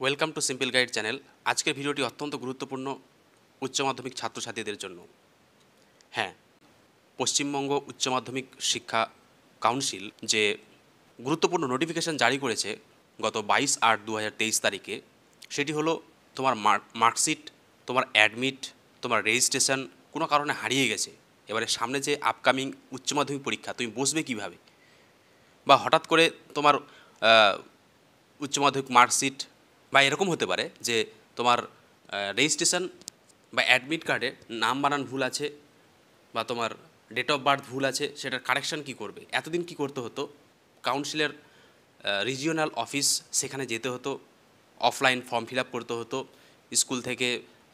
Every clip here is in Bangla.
Welcome to simple guide channel. আজকের ভিডিওটি অত্যন্ত গুরুত্বপূর্ণ উচ্চ মাধ্যমিক ছাত্রছাত্রীদের জন্য। হ্যাঁ, পশ্চিমবঙ্গ উচ্চ মাধ্যমিক শিক্ষা কাউন্সিল যে গুরুত্বপূর্ণ নোটিফিকেশান জারি করেছে গত 22/8/2023 তারিখে, সেটি হলো তোমার মার্কশিট, তোমার অ্যাডমিট, তোমার রেজিস্ট্রেশন কোনো কারণে হারিয়ে গেছে। এবারে সামনে যে আপকামিং উচ্চ মাধ্যমিক পরীক্ষা, তুমি বসবে কীভাবে? বা হঠাৎ করে তোমার উচ্চ মাধ্যমিক মার্কশিট বা এরকম হতে পারে যে তোমার রেজিস্ট্রেশন বা অ্যাডমিট কার্ডে নাম বানান ভুল আছে বা তোমার ডেট অফ বার্থ ভুল আছে, সেটার কারেকশান কী করবে? এতদিন কী করতে হতো? কাউন্সিলের রিজিওনাল অফিস, সেখানে যেতে হতো, অফলাইন ফর্ম ফিল আপ করতে হতো, স্কুল থেকে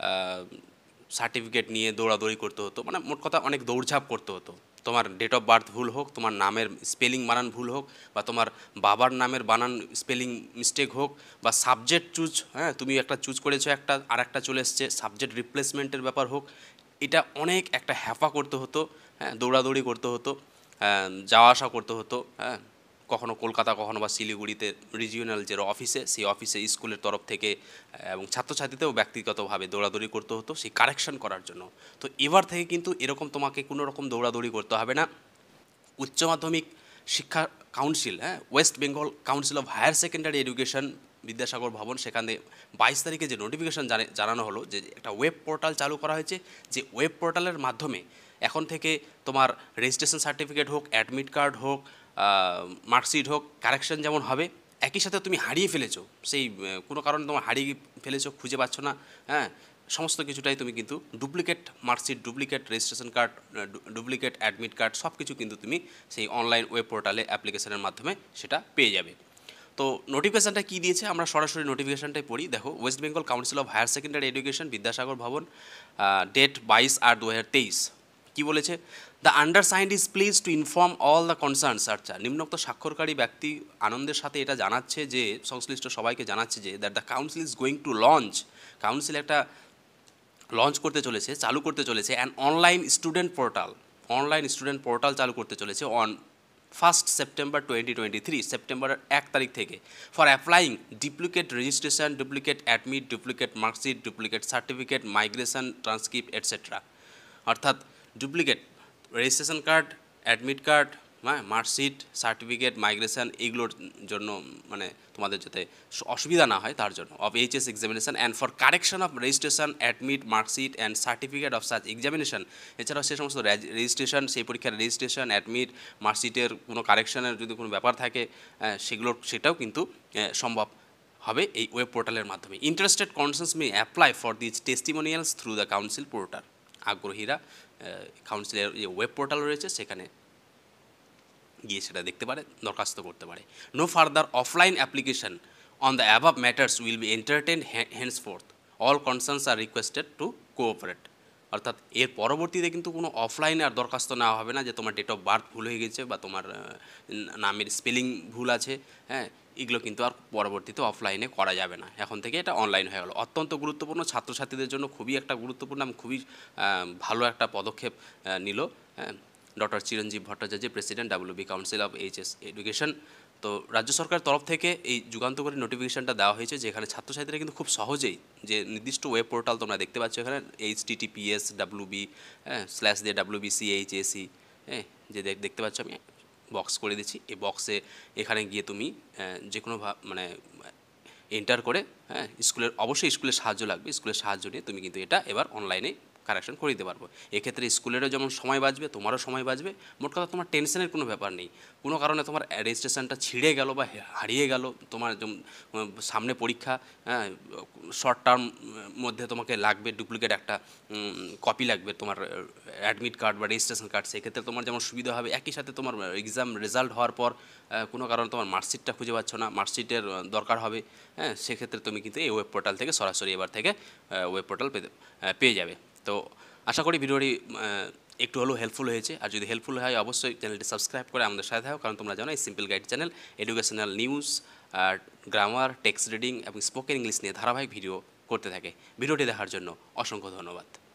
সার্টিফিকেট নিয়ে দৌড়াদৌড়ি করতে হতো, মানে মোট কথা অনেক দৌড়ঝাঁপ করতে হতো। তোমার ডেট অফ বার্থ ভুল হোক, তোমার নামের স্পেলিং বানান ভুল হোক, বা তোমার বাবার নামের বানান স্পেলিং মিস্টেক হোক, বা সাবজেক্ট চুজ, তুমি একটা চুজ করেছো একটা, আর একটা চলে এসছে, সাবজেক্ট রিপ্লেসমেন্টের ব্যাপার হোক, এটা অনেক একটা হ্যাপা করতে হতো, দৌড়াদৌড়ি করতে হতো, যাওয়া আসা করতে হতো, কখনো কলকাতা, কখনো বা শিলিগুড়িতে রিজিওনাল যে অফিসে, সেই অফিসে স্কুলের তরফ থেকে এবং ছাত্রছাত্রীতেও ব্যক্তিগতভাবে দৌড়াদৌড়ি করতে হতো সেই কারেকশন করার জন্য। তো এবার থেকে কিন্তু এরকম তোমাকে কোনো রকম দৌড়াদৌড়ি করতে হবে না। উচ্চ মাধ্যমিক শিক্ষা council, West Bengal council of higher secondary education, Vidyasagar Bhavan, সেখানে 22 তারিখে যে নোটিফিকেশন জানানো হলো যে একটা ওয়েব পোর্টাল চালু করা হয়েছে, যে ওয়েব পোর্টালের মাধ্যমে এখন থেকে তোমার রেজিস্ট্রেশন সার্টিফিকেট হোক, অ্যাডমিট কার্ড হোক, মার্কশিট হোক, কারেকশন যেমন হবে, একই সাথে তুমি হারিয়ে ফেলেছো, সেই কোনো কারণে তোমার হারিয়ে ফেলেছো, খুঁজে পাচ্ছ না, সমস্ত কিছুটাই তুমি কিন্তু duplicate marksheet, duplicate registration card, duplicate admit card, সব কিছু কিন্তু তুমি সেই অনলাইন ওয়েব পোর্টালে অ্যাপ্লিকেশনের মাধ্যমে সেটা পেয়ে যাবে। তো নোটিফিকেশানটা কী দিয়েছে, আমরা সরাসরি নোটিফিকেশানটাই পড়ি। দেখো, West Bengal council of higher secondary education, Vidyasagar Bhavan, date 22/8/2023, কী বলেছে? The undersigned is please to inform all the concerns. আচ্ছা, নিম্নোক্ত স্বাক্ষরকারী ব্যক্তি আনন্দের সাথে এটা জানাচ্ছে যে, সংশ্লিষ্ট সবাইকে জানাচ্ছে যে, that the council is going to launch, council একটা লঞ্চ করতে চলেছে, চালু করতে চলেছে অ্যান অনলাইন স্টুডেন্ট পোর্টাল চালু করতে চলেছে অন 1 সেপ্টেম্বর 2023, সেপ্টেম্বরের 1 তারিখ থেকে, for applying duplicate registration, duplicate admit, duplicate marksheet, duplicate certificate, migration, transcript, etcetera. অর্থাৎ duplicate registration card, admit card, marksheet, certificate, migration, এইগুলোর জন্য, মানে তোমাদের যাতে অসুবিধা না হয় তার জন্য, of HS examination and for correction of registration, admit, marksheet and certificate of such examination. এছাড়াও সে সমস্ত রেজিস্ট্রেশন, সেই পরীক্ষার রেজিস্ট্রেশন, অ্যাডমিট, মার্কশিটের কোনো কারেকশনের যদি কোনো ব্যাপার থাকে, সেটাও কিন্তু সম্ভব হবে এই ওয়েব পোর্টালের মাধ্যমে। Interested concerns may apply for this testimonials through the council portal. আগ্রহীরা কাউন্সিলের যে ওয়েব পোর্টাল রয়েছে সেখানে গিয়ে সেটা দেখতে পারে, দরখাস্ত করতে পারে। No further offline application on the above matters will be entertained henceforth, all concerns are requested to cooperate. অর্থাৎ এর পরবর্তীতে কিন্তু কোনো অফলাইনে আর দরখাস্ত নেওয়া হবে না যে তোমার ডেট অফ বার্থ ভুল হয়ে গেছে বা তোমার নামের স্পেলিং ভুল আছে, এগুলো কিন্তু আর পরবর্তীতে অফলাইনে করা যাবে না। এখন থেকে এটা অনলাইন হয়ে গেল। অত্যন্ত গুরুত্বপূর্ণ, ছাত্রছাত্রীদের জন্য খুবই একটা গুরুত্বপূর্ণ এবং খুবই ভালো একটা পদক্ষেপ নিল doctor Chiranjib Bhattacharya, president WB council of HS education. তো রাজ্য সরকার তরফ থেকে এই যুগান্তকারী নোটিফিকেশানটা দেওয়া হয়েছে, যেখানে ছাত্রছাত্রীরা কিন্তু খুব সহজেই যে নির্দিষ্ট ওয়েব পোর্টাল তোমরা দেখতে পাচ্ছ এখানে, https://WBCHSE, যে দেখতে পাচ্ছ, আমি বক্স করে দিচ্ছি, এই বক্সে এখানে গিয়ে তুমি যে কোনো মানে এন্টার করে, অবশ্যই স্কুলের সাহায্য লাগবে, স্কুলের সাহায্য নিয়ে তুমি কিন্তু এটা এবার অনলাইনে কারেকশন করে দিতে পারবো। এক্ষেত্রে স্কুলেরও যেমন সময় বাঁচবে, তোমারও সময় বাঁচবে। মোট কথা তোমার টেনশনের কোনো ব্যাপার নেই। কোনো কারণে তোমার রেজিস্ট্রেশনটা ছিঁড়ে গেল বা হারিয়ে গেল, তোমার সামনে পরীক্ষা, শর্ট টার্ম মধ্যে তোমাকে লাগবে ডুপ্লিকেট একটা কপি লাগবে তোমার অ্যাডমিট কার্ড বা রেজিস্ট্রেশন কার্ড, সেক্ষেত্রে তোমার যেমন সুবিধা হবে, একই সাথে তোমার এক্সাম রেজাল্ট হওয়ার পর কোনো কারণে তোমার মার্কশিটটা খুঁজে পাচ্ছ না, মার্কশিটের দরকার হবে, সেক্ষেত্রে তুমি কিন্তু এই ওয়েব পোর্টাল থেকে সরাসরি এবার থেকে ওয়েব পোর্টাল পেয়ে যাবে। তো আশা করি ভিডিওটি একটু হলেও হেল্পফুল হয়েছে। আর যদি হেল্পফুল হয় অবশ্যই চ্যানেলটি সাবস্ক্রাইব করে আমাদের সাথে থাকো, কারণ তোমরা জানো এই simple guide channel educational news, grammar, text reading এবং স্পোকেন ইংলিশ নিয়ে ধারাবাহিক ভিডিও করতে থাকে। ভিডিওটি দেখার জন্য অসংখ্য ধন্যবাদ।